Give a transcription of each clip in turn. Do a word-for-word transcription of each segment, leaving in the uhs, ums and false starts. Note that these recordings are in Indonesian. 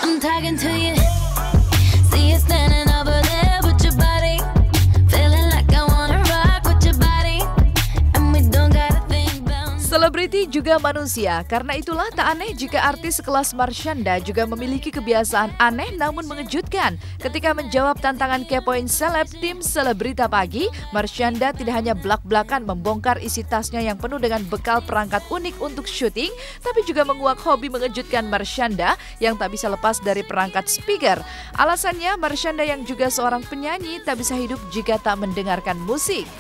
I'm talking to you. See you standing over there with your body, feeling like I wanna rock with your body, and we don't gotta think about. Selebriti juga manusia, karena itulah tak aneh jika artis sekelas Marshanda juga memiliki kebiasaan aneh namun mengejutkan. Ketika menjawab tantangan Kepoin Seleb tim Selebrita Pagi, Marshanda tidak hanya blak-blakan membongkar isi tasnya yang penuh dengan bekal perangkat unik untuk syuting, tapi juga menguak hobi mengejutkan Marshanda yang tak bisa lepas dari perangkat speaker. Alasannya, Marshanda yang juga seorang penyanyi tak bisa hidup jika tak mendengarkan musik.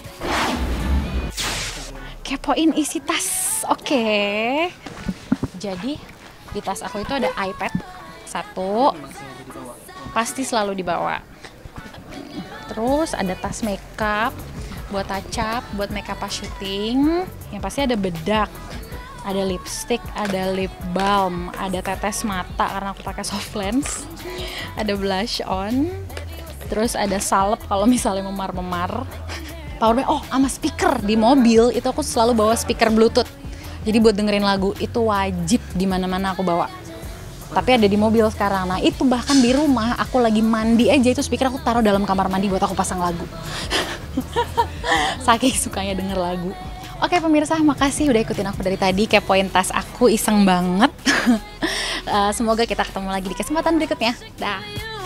Kepoin isi tas, oke. Jadi di tas aku itu ada iPad satu, pasti selalu dibawa. Terus ada tas makeup buat touch up, buat makeup pas syuting. Yang pasti ada bedak, ada lipstick, ada lip balm, ada tetes mata karena aku pakai soft lens, ada blush on, terus ada salep kalau misalnya memar-memar. Powerbank, oh sama speaker di mobil itu aku selalu bawa speaker bluetooth. Jadi buat dengerin lagu itu wajib di mana-mana aku bawa. Tapi ada di mobil sekarang. Nah itu bahkan di rumah aku lagi mandi aja itu speaker aku taruh dalam kamar mandi buat aku pasang lagu. Saking sukanya denger lagu. Oke pemirsa, makasih udah ikutin aku dari tadi. Kepoin tas aku iseng banget. uh, semoga kita ketemu lagi di kesempatan berikutnya. Dah.